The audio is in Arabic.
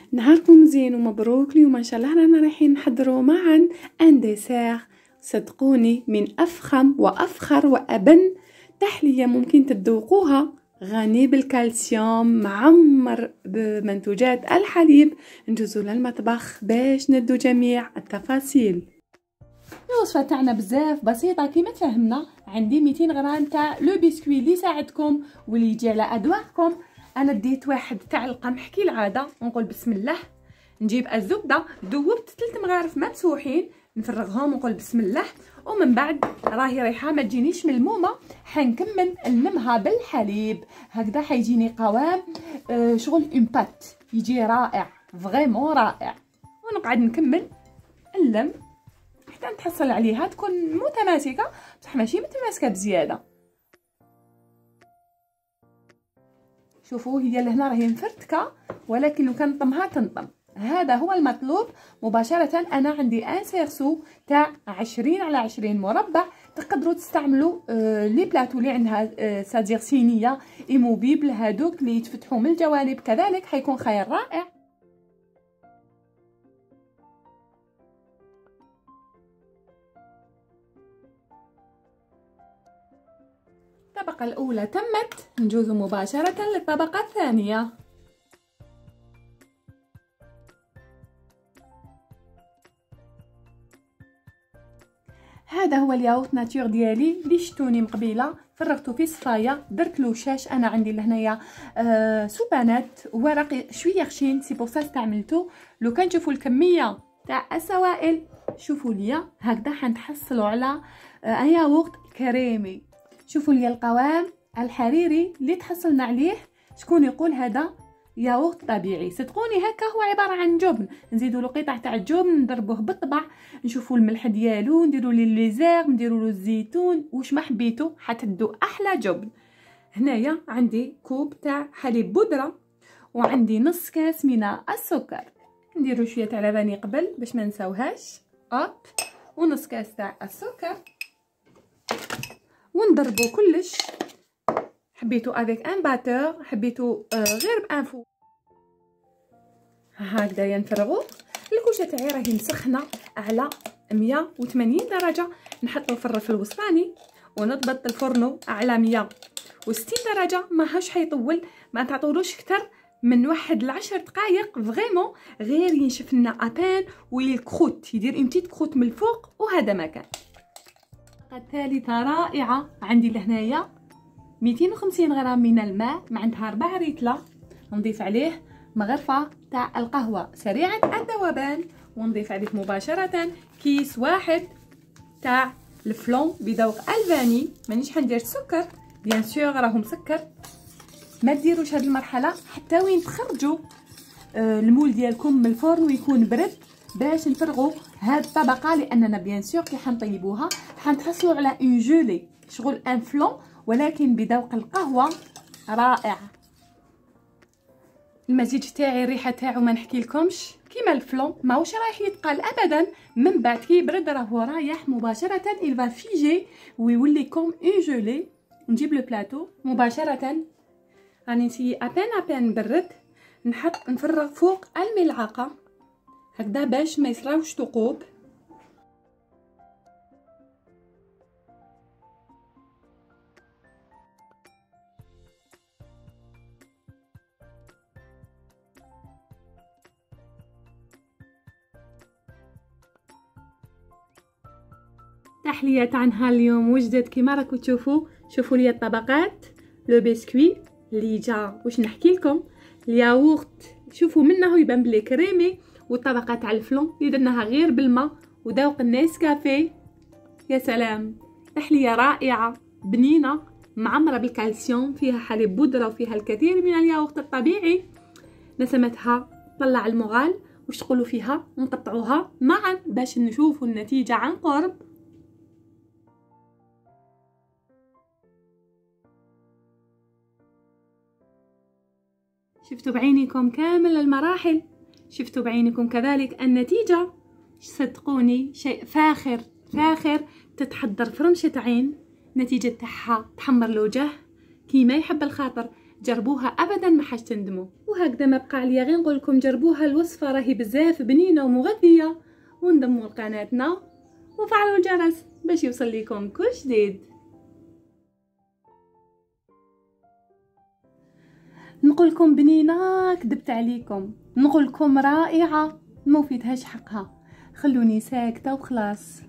نهاركم زين ومبروك. اليوم ان شاء الله رانا رايحين نحضروا معا ان ديسير، صدقوني من افخم وافخر وابن تحليه ممكن تذوقوها، غني بالكالسيوم، معمر بمنتوجات الحليب. ندوزو للمطبخ باش ندو جميع التفاصيل. الوصفه تاعنا بزاف بسيطه كيما تفهمنا. عندي 200 غرام تاع لو بسكوي اللي يساعدكم واللي يجي على اذواقكم. انا ديت واحد تاع القمح كالعاده، نقول بسم الله. نجيب الزبده، ذوبت 3 مغارف ممسوحين، نفرغهم ونقول بسم الله. ومن بعد راهي ريحه ما تجينيش ملمومه، حنكمل نلمها بالحليب. هكذا حيجيني قوام شغل اون بات، يجي رائع فريمون رائع. ونقعد نكمل نلم حتى نتحصل عليها تكون متماسكه، بصح ماشي متماسكه بزياده. شوفوا هي لهنا راهي مفرتكه، ولكن لو كان نطمها تنطم. هذا هو المطلوب مباشره. انا عندي ان سيرسو تاع 20 على 20 مربع. تقدروا تستعملوا لي بلاطو اللي عندها سادير صينيه ايموبيبل، هادوك اللي يتفتحوا من الجوانب، كذلك حيكون خير رائع. الطبقة الأولى تمت، نجوز مباشرة للطبقة الثانية. هذا هو الياغورت ناتور ديالي اللي شتوني مقبيله، فرغته في صفايه، درت له شاش. انا عندي لهنايا سوبانات ورق شويه خشين، سي بور سا استعملته. لو كان تشوفوا الكميه تاع السوائل، شوفوا ليا هكذا حنتحصلوا على ان ياغورت كريمي. شوفوا لي القوام الحريري اللي تحصلنا عليه. شكون يقول هذا ياغورت طبيعي؟ صدقوني هكا هو عباره عن جبن، نزيدوا له قطع تاع الجبن، نضربوه بالطبع، نشوفوا الملح ديالو، نديروا ليه ليزير، نديروا له الزيتون، واش ما حبيتوا حتدو احلى جبن. هنايا عندي كوب تاع حليب بودره، وعندي نص كاس من السكر. نديروا شويه تاع لباني قبل باش ما نساوهاش، ونص كاس تاع السكر، ونضربوا كلش. حبيتو افيك ان باتور، حبيتو غير بان فو. هكذا نفرغوا. الكوشه تاعي راهي مسخنه على 180 درجه، نحطو في الرف الوسطاني ونضبط الفرن على 160 درجه. ماهاش حيطول، ما تعطولوش اكثر من 1 ل 10 دقائق فريمون، غير ينشف لنا ابان ويلكروت، يدير اون بتيت كروت من الفوق. وهذا ما كان. الثالثه رائعه، عندي لهنايا 250 غرام من الماء، معناتها 4 ريتله. نضيف عليه مغرفه تاع القهوه سريعه الذوبان، ونضيف عليه مباشره كيس واحد تاع الفلون بذوق الفاني. مانيش حندير سكر بيان سور، راهو مسكر. ما ديروش هذه المرحله حتى وين تخرجوا المول ديالكم من الفرن ويكون برد، باش نفرغوا هاد الطبقه. لاننا بيان سور كي حنطيبوها حنتحصلوا على اون جولي، شغل ان فلون ولكن بذوق القهوه رائع. المزيج تاعي الريحه تاعو ما نحكي لكمش، كيما الفلون ماهوش رايح يتقال ابدا. من بعد كي يبرد راهو رايح مباشره الفا فيجي ويولي كوم اون جولي. نجيب لو بلاطو مباشره، راني نسيي ابان برد، نحط نفرغ فوق الملعقه هكذا باش ما يصراوش ثقوب. تحليه تاع نهار اليوم وجدت كيما راكم تشوفوا. شوفوا لي الطبقات، لو بسكوي اللي جا واش نحكي لكم، الياغورت شوفوا منه يبان بلي كريمي، والطبقه تاع الفلون اللي درناها غير بالماء وذوق النسكافيه. يا سلام، تحليه رائعه بنينه معمره بالكالسيوم، فيها حليب بودره وفيها الكثير من الياغورت الطبيعي. نسمتها طلع المغال. واش تقولوا فيها؟ نقطعوها معا باش نشوفوا النتيجه عن قرب. شفتوا بعينيكم كامل المراحل، شفتوا بعينيكم كذلك النتيجة. صدقوني شيء فاخر فاخر. تتحضر فرمشة عين، نتيجة تاعها تحمر الوجه كيما يحب الخاطر. جربوها ابدا ما حاش تندموا. وهكذا ما بقى عليا غير نقول لكم جربوها، الوصفه راهي بزاف بنينه ومغذيه، وانضموا لقناتنا وفعلوا الجرس باش يوصل لكم كل جديد. نقول لكم بنينه كذبت عليكم، نقول لكم رائعه ما فيتهاش حقها. خلوني ساكته وخلاص.